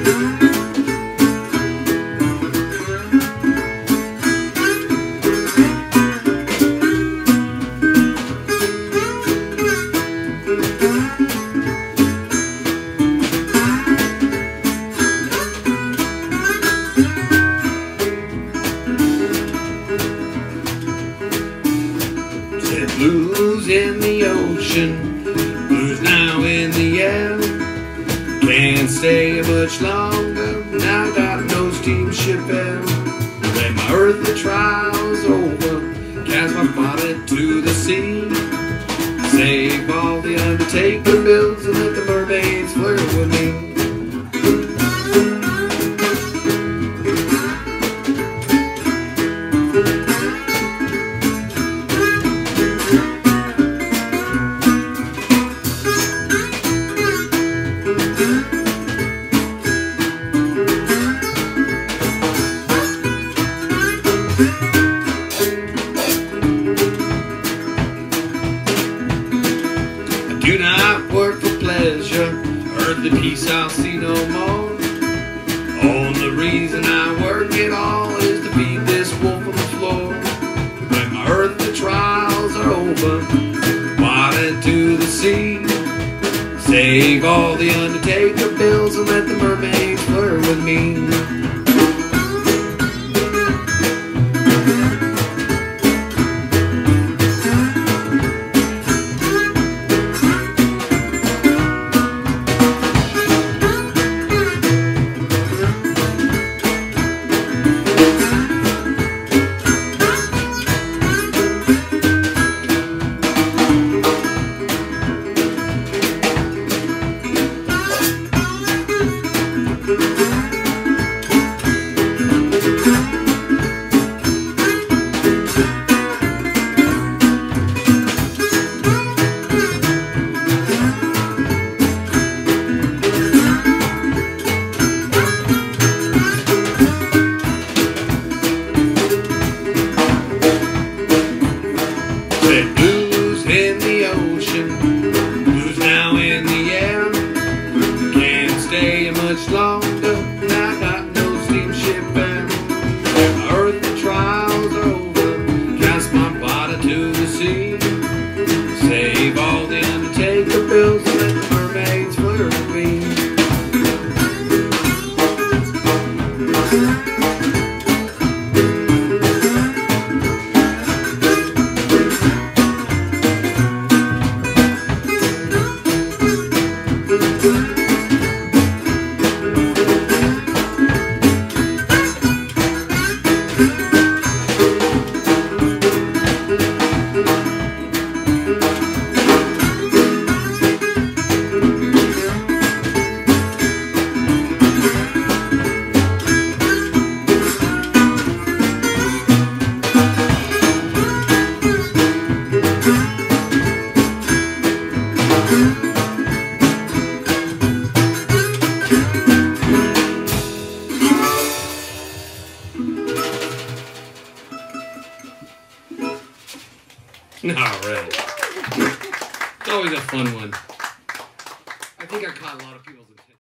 Blues in the ocean, blues now in the air. Can't stay much longer, now got no steamship air. When my earthly trial's over, cast my body to the sea. Save all the undertaker bills and let the mermaids flirt with me. Do not work for pleasure, earthly peace I'll see no more. Only reason I work at all is to feed this wolf on the floor. When my earthly trials are over, water to the sea. Save all the undertaker bills and let the mermaids flirt with me. Blues in the ocean, blues now in the air. Can't stay much longer, now got no steamship air. My earthly trials are over, cast my body to the sea. Save all the undertaker bills and let the mermaids flirt with me. Not really. It's always a fun one. I think I caught a lot of people's